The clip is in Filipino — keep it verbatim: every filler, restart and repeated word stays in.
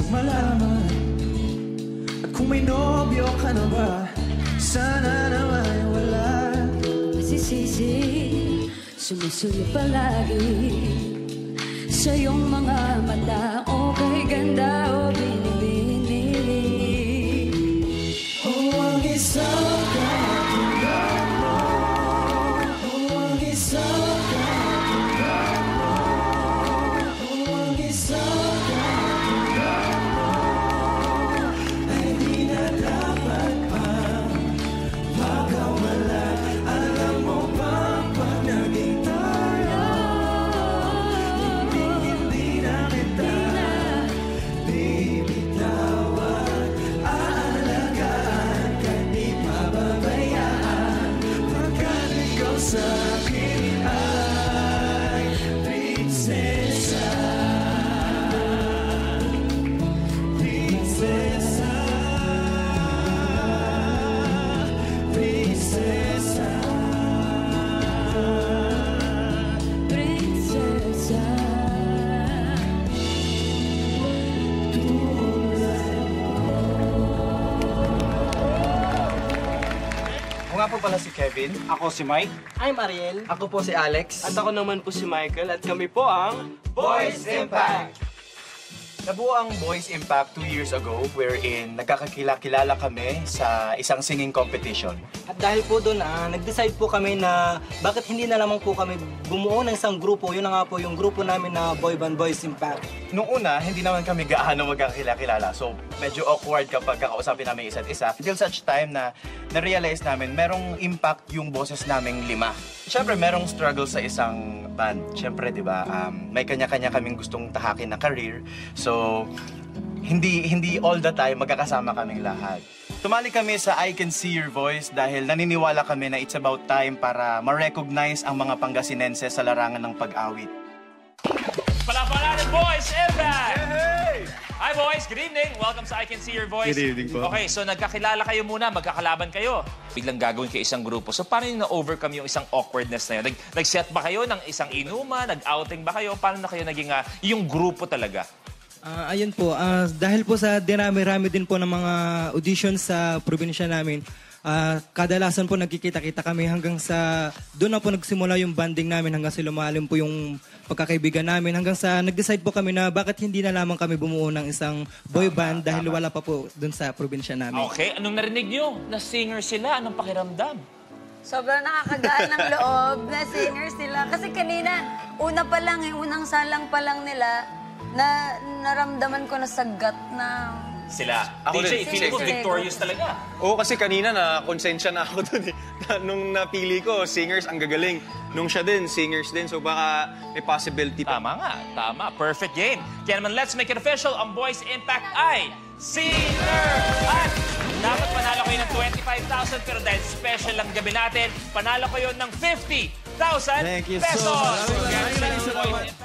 kong malaman. At kung may nobyo ka na ba, sana naman wala. Masisisi, sumusunod palagi sa iyong mga mata. O kay ganda o binibini. O ang isang katulad mo, o ang isang katulad mo, o ang isang katulad mo, ay di na dapat pa makawalan. Alam mo ba pag naging tayo, hindi, hindi na kita bibitawan. Aalagaan ka, di pababayaan, pagkat ikaw sa akin ay prinsesa. Prinsesa, prinsesa, Prinsesa. Ako nga po pala si Kevin. Ako si Mike. I'm Ariel. Ako po si Alex. At ako naman po si Michael. At kami po ang Boys Impact! Nabuo ang Boys Impact two years ago wherein nagkakakilala kami sa isang singing competition. At dahil po doon, ah, nag-decide po kami na bakit hindi na lamang po kami bumuo ng isang grupo. Yun na nga po yung grupo namin na Boy Band Boys Impact. Nung una, hindi naman kami gaano magkakilala. So, medyo awkward kapag kakausapin namin isa't isa. Until such time na na-realize namin merong impact yung boses naming lima. Siyempre, merong struggle sa isang band. Siyempre, di ba, um, may kanya-kanya kaming gustong tahakin na career. So, hindi hindi all the time magkakasama kaming lahat. Tumali kami sa I Can See Your Voice dahil naniniwala kami na it's about time para ma-recognize ang mga Pangasinenses sa larangan ng pag-awit. Palapala ng Boys Impact! Hey! Hi boys, good evening. Welcome sa I Can See Your Voice. Good evening po. Okay, so nagkakilala kayo muna, magkakalaban kayo. Biglang gagawin kayo isang grupo. So paano yung na-overcome yung isang awkwardness na yun? Nag Nag-set ba kayo ng isang inuma? Nag-outing ba kayo? Paano na kayo naging uh, yung grupo talaga? Uh, ayun po, uh, dahil po sa dinami-rami din po ng mga auditions sa probinsya namin, uh, kadalasan po nagkikita-kita kami hanggang sa, doon na po nagsimula yung banding namin hanggang sa lumalim po yung pagkakaibigan namin. Hanggang sa nag-decide po kami na bakit hindi na lamang kami bumuo ng isang boy band dahil wala pa po doon sa probinsya namin. Okay, anong narinig nyo? Na singer sila, anong pakiramdam? Sobrang nakakagaan ng loob na singer sila. Kasi kanina, una pa lang, eh, unang salang pa lang nila, na naramdaman ko na sagat na... Sila. Ako D J, rin. feeling ko victorious talaga. Oo, kasi kanina na konsensya na ako dun eh. Nung napili ko, singers ang gagaling. Nung siya din, singers din. So baka may possibility pa. Tama nga, tama. Perfect game. Kaya naman, let's make it official. Ang Boys Impact ay SEE-nger! At dapat panalo kayo ng twenty-five thousand pero dahil special lang gabi natin, panalo kayo ng fifty thousand pesos! Thank you so much. Congratulations, Boys Impact.